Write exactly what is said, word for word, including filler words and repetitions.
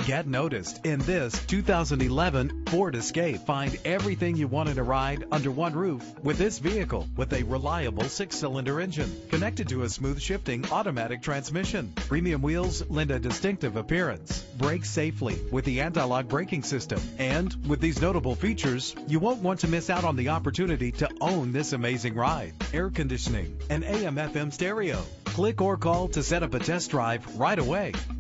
Get noticed in this two thousand eleven Ford Escape. Find everything you want in a ride under one roof with this vehicle, with a reliable six-cylinder engine connected to a smooth shifting automatic transmission. Premium wheels lend a distinctive appearance. Brake safely with the anti-lock braking system. And with these notable features, you won't want to miss out on the opportunity to own this amazing ride. Air conditioning, an A M F M stereo. Click or call to set up a test drive right away.